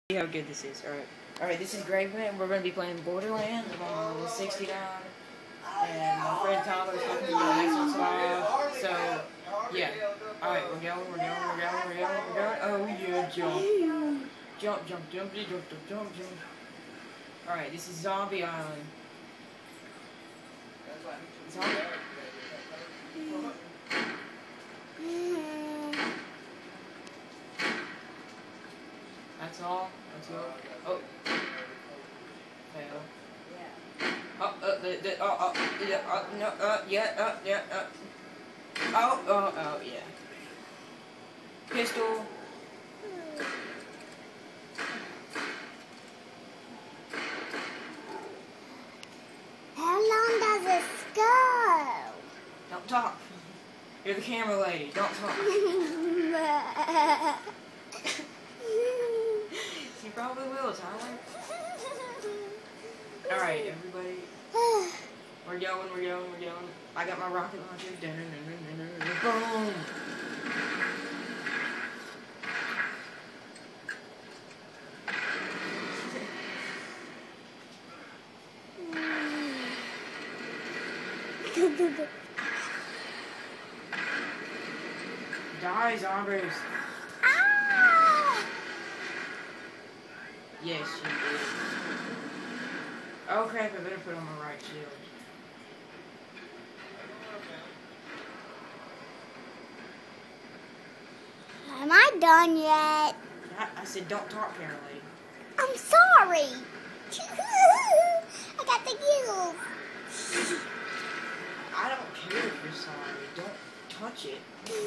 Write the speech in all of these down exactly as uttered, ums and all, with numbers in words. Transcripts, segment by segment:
See how good this is. Alright. Alright, this is Greg, and we're going to be playing Borderlands. I'm on level sixty-nine. And my friend Tyler is going to be on the next one's live. So, yeah. Alright, we're going, we're going, we're going, we're going, we're going. Oh, yeah, jump. Jump, jump, jump, jump, jump, jump, jump. Alright, this is Zombie Island. Zombie. That's all. Let's go. Oh. Fail. Oh, uh, the, the, oh, oh, yeah, uh, no, uh, yeah, uh, yeah, uh. Oh, oh, oh, yeah. Pistol. How long does this go? Don't talk. You're the camera lady. Don't talk. You probably will, Tyler. Alright, everybody. We're going, we're going, we're going. I got my rocket launcher. Boom! Die, zombies! Ah! Yes, you did. Oh crap, I better put on my right shield. Am I done yet? I, I said don't talk, camera lady. I'm sorry. I got the giggles. I don't care if you're sorry. Don't touch it.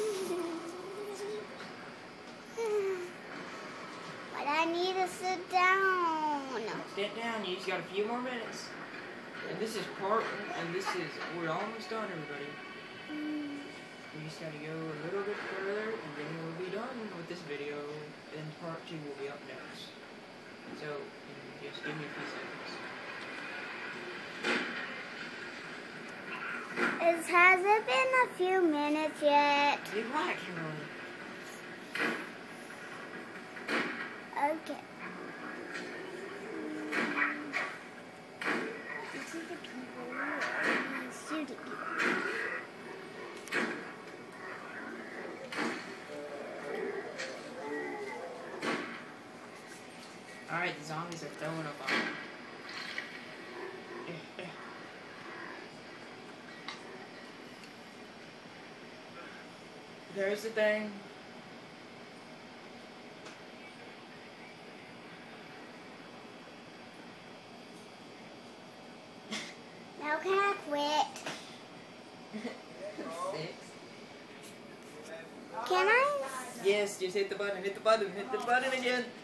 But I need to sit down. Sit down, you just got a few more minutes. And this is part, and this is, we're almost done, everybody. We just gotta go a little bit further, and then we'll be done with this video, and part two will be up next. So, just give me a few seconds. It hasn't been a few minutes yet. Be quiet, Kimberly. Okay. This is the keyboard. He's shooting you. Alright, the zombies are throwing up on me. There's the thing. Now can I quit? Six. Can I? Yes, just hit the button, hit the button, hit the button again.